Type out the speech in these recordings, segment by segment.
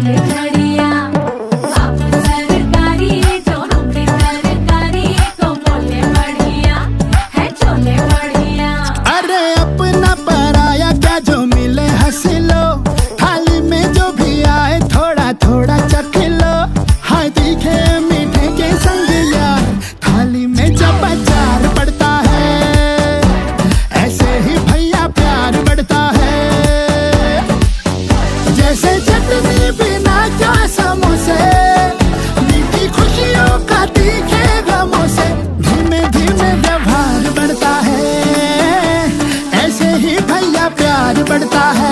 फूले झड़िया, आप सरकारी जो हम भी सरकारी को बोले बढ़िया है चोले बढ़िया। अरे अपना पराया क्या जो मिले हंस लो, थाली में जो भी आए थोड़ा थोड़ा चख लो। हाँ तीखे मीठे के संग यार थाली में जब अचार पड़ता है, ऐसे ही भैया प्यार बढ़ता है। जैसे चटनी बिना क्या समोसे, मीठी खुशियों का तीखे गमों से धीमे धीमे व्यवहार बढ़ता है, ऐसे ही भैया प्यार बढ़ता है।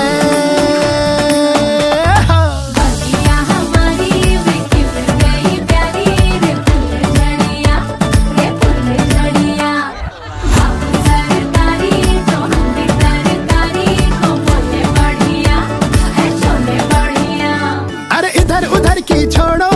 बगिया हमारी वे खिल गई प्यारी रे फूले झड़िया, रे फूले झड़िया, आप सरकारी जो हम भी सरकारी को बोले बढ़िया है चोले बढ़िया। अरे इधर उधर की छोड़ो